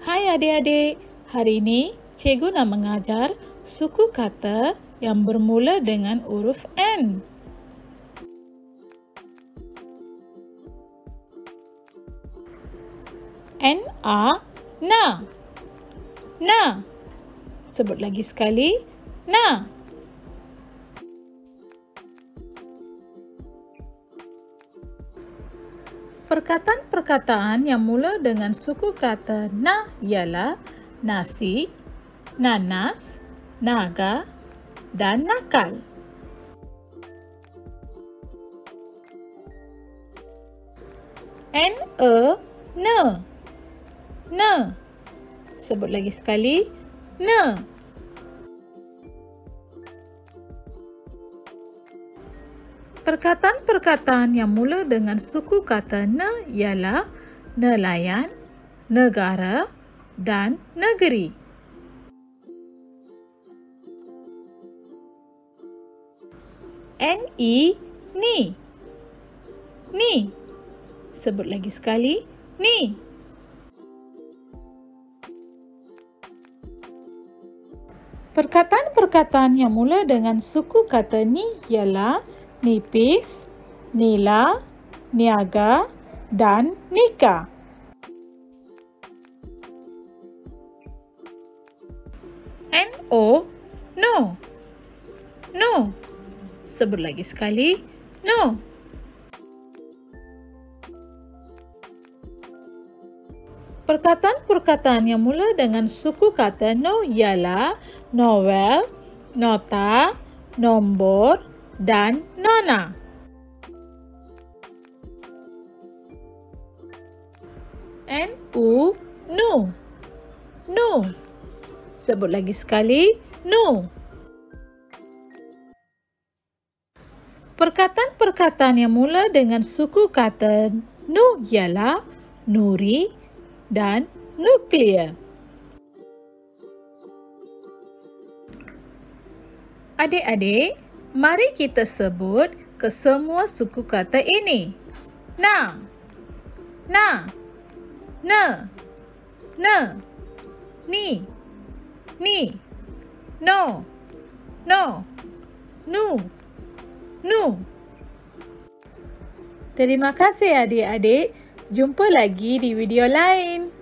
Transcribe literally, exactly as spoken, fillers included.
Hai adik-adik, hari ini cikgu nak mengajar suku kata yang bermula dengan huruf N. N-A, na. Na. Sebut lagi sekali, na. Perkataan-perkataan yang mula dengan suku kata na ialah nasi, nanas, naga dan nakal. N-E, ne. Ne. Sebut lagi sekali, ne. Perkataan-perkataan yang mula dengan suku kata ne ialah nelayan, negara dan negeri. N-I, ni. Ni. Sebut lagi sekali, ni. Perkataan-perkataan yang mula dengan suku kata ni ialah nipis, nila, niaga dan nikah. N-O, no. No. Sebut lagi sekali, no. Perkataan-perkataan yang mula dengan suku kata no ialah novel, nota, nombor dan nona. N-U, nu. Nu. Sebut lagi sekali, nu. Perkataan-perkataan yang mula dengan suku kata nu ialah nuri dan nuklear. Adik-adik, mari kita sebut ke semua suku kata ini. Na, na, ne, ne, ni, ni, no, no, nu, nu. Terima kasih adik-adik. Jumpa lagi di video lain.